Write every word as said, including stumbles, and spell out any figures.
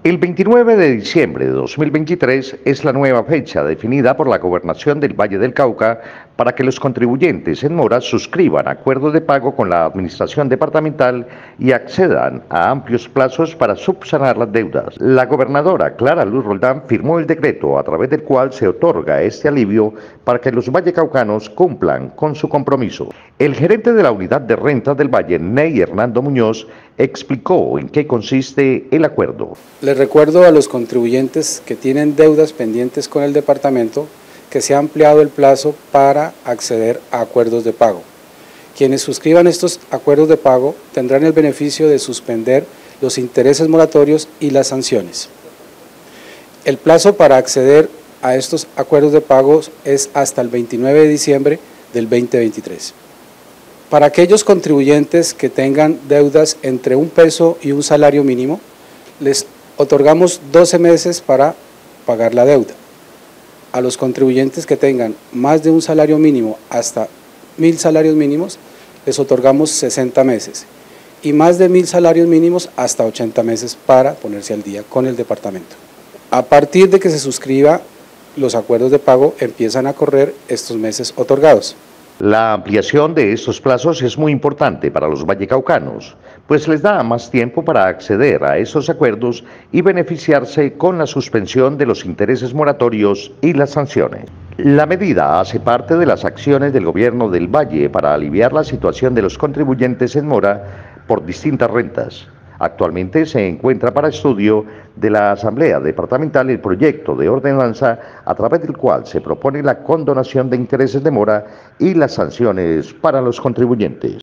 El veintinueve de diciembre de dos mil veintitrés es la nueva fecha definida por la Gobernación del Valle del Cauca para que los contribuyentes en mora suscriban acuerdos de pago con la Administración Departamental y accedan a amplios plazos para subsanar las deudas. La gobernadora Clara Luz Roldán firmó el decreto a través del cual se otorga este alivio para que los vallecaucanos cumplan con su compromiso. El gerente de la Unidad de Rentas del Valle, Ney Hernando Muñoz, explicó en qué consiste el acuerdo. Les recuerdo a los contribuyentes que tienen deudas pendientes con el departamento que se ha ampliado el plazo para acceder a acuerdos de pago. Quienes suscriban estos acuerdos de pago tendrán el beneficio de suspender los intereses moratorios y las sanciones. El plazo para acceder a estos acuerdos de pago es hasta el veintinueve de diciembre del veinte veintitrés. Para aquellos contribuyentes que tengan deudas entre un peso y un salario mínimo, les otorgamos doce meses para pagar la deuda. A los contribuyentes que tengan más de un salario mínimo hasta mil salarios mínimos, les otorgamos sesenta meses y más de mil salarios mínimos hasta ochenta meses para ponerse al día con el departamento. A partir de que se suscriba, los acuerdos de pago empiezan a correr estos meses otorgados. La ampliación de estos plazos es muy importante para los vallecaucanos, pues les da más tiempo para acceder a esos acuerdos y beneficiarse con la suspensión de los intereses moratorios y las sanciones. La medida hace parte de las acciones del gobierno del Valle para aliviar la situación de los contribuyentes en mora por distintas rentas. Actualmente se encuentra para estudio de la Asamblea Departamental el proyecto de ordenanza a través del cual se propone la condonación de intereses de mora y las sanciones para los contribuyentes.